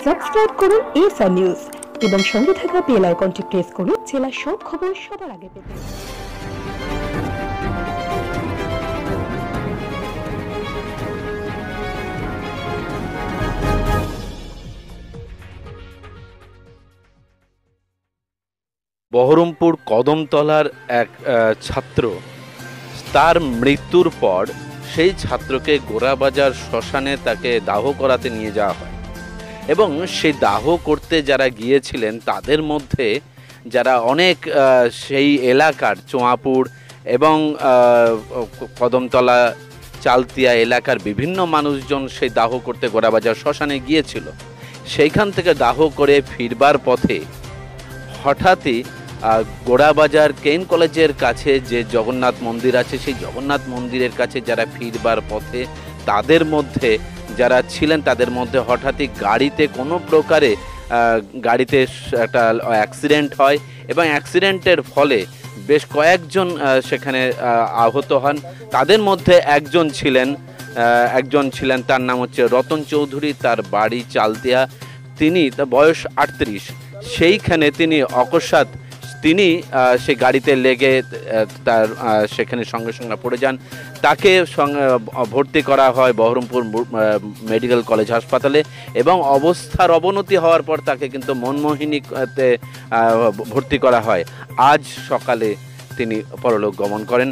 Subscribe করুন SR news এবং সঙ্গে থাকা বেল আইকনটি প্রেস করুন জেলার সব খবর সবার আগে পেতে। বহরমপুর কদমতলার এক ছাত্র, তার মৃত্যুর পর সেই ছাত্রকে গোড়াবাজার শ্মশানে তাকে দাহ করাতে নিয়ে যাওয়া হয় এবং সেই দাহ করতে যারা গিয়েছিলেন তাদের মধ্যে যারা অনেক সেই এলাকার চোয়াপুর এবং কদমতলা চালতিয়া এলাকার বিভিন্ন মানুষজন সেই দাহ করতে গোড়াবাজার শ্মশানে গিয়েছিল। সেইখান থেকে দাহ করে ফিরবার পথে হঠাৎই গোড়াবাজার কেন কলেজের কাছে যে জগন্নাথ মন্দির আছে, সেই জগন্নাথ মন্দিরের কাছে যারা ফিরবার পথে তাদের মধ্যে যারা ছিলেন তাদের মধ্যে হঠাৎই গাড়িতে কোনো প্রকারে গাড়িতে একটা অ্যাক্সিডেন্ট হয় এবং অ্যাক্সিডেন্টের ফলে বেশ কয়েকজন সেখানে আহত হন। তাদের মধ্যে একজন ছিলেন তার নাম হচ্ছে রতন চৌধুরী, তার বাড়ি চালতিয়া, তিনি বয়স 38। সেইখানে তিনি অকস্মাৎ সেই গাড়িতে লেগে তার সেখানে সঙ্গে সঙ্গে পড়ে যান। তাকে ভর্তি করা হয় বহরমপুর মেডিকেল কলেজ হাসপাতালে এবং অবস্থার অবনতি হওয়ার পর তাকে কিন্তু মনমোহিনীতে ভর্তি করা হয়। আজ সকালে তিনি পরলোক গমন করেন।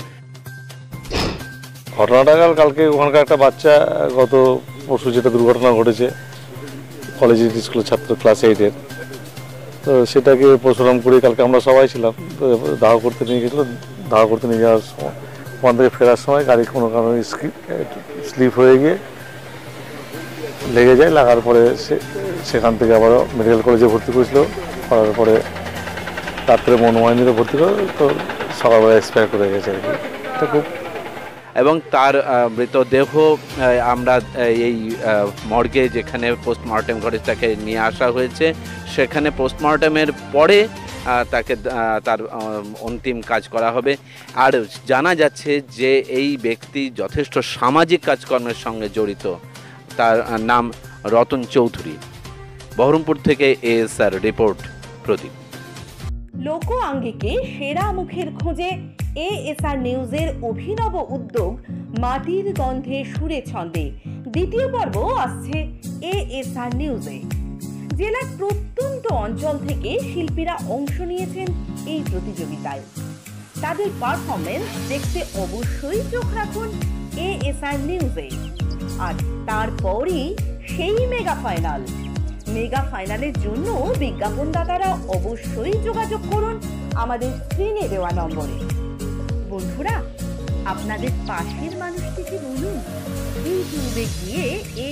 ঘটনাটা কালকে ওখানকার একটা বাচ্চা গত পরশু যেটা দুর্ঘটনা ঘটেছে কলেজ স্কুলের ছাত্র ক্লাস 8-এর, তো সেটাকে পরশুরাম করে কালকে আমরা সবাই ছিলাম, তো দাহ করতে নিয়ে গেছিলো। দাহ করতে নিয়ে যাওয়ার সময় ওখান থেকে ফেরার সময় গাড়ি কোনো কারণে স্লিপ হয়ে গিয়ে লেগে যায়। লাগার পরে সেখান থেকে আবারও মেডিকেল কলেজে ভর্তি করেছিল, করার পরে রাত্রে মনোমাইনিতে ভর্তি করে তো সকালবেলা এক্সপায়ার করে গেছে আর কি। এটা খুব এবং তার মৃতদেহ আমরা এই মর্গে যেখানে পোস্টমর্টেম করে তাকে নিয়ে আসা হয়েছে, সেখানে পোস্টমর্টেমের পরে তাকে তার অন্তিম কাজ করা হবে। আর জানা যাচ্ছে যে এই ব্যক্তি যথেষ্ট সামাজিক কাজকর্মের সঙ্গে জড়িত। তার নাম রতন চৌধুরী। বহরমপুর থেকে এএসআর রিপোর্ট, প্রদীপ। লোক আঙ্গিকে সেরা মুখের খোঁজে এএসআর নিউজের অভিনব উদ্যোগ মাটির গন্ধে সুরে ছন্দে দ্বিতীয় পর্ব আসছে এএসআর নিউজে। জেলার প্রত্যন্ত অঞ্চল থেকে শিল্পীরা অংশ নিয়েছেন এই প্রতিযোগিতায়। তাদের পারফরমেন্স দেখতে অবশ্যই চোখ রাখুন এএসআর নিউজে। আর তারপরই সেই মেগা ফাইনালের জন্য বিজ্ঞাপনদাতারা অবশ্যই যোগাযোগ করুন আমাদের স্ক্রিনে দেওয়া নম্বরে। বন্ধুরা, আপনাদের পাশের মানুষটিকে বলুন ইউটিউবে গিয়ে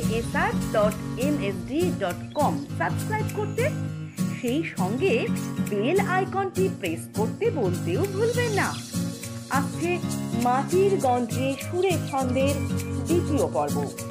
asr.msd.com সাবস্ক্রাইব করতে, সেই সঙ্গে বেল আইকনটি প্রেস করতে বলতেও ভুলবেন না। আসছে মাটির গন্ধে সুরে ছন্দের দ্বিতীয় পর্ব।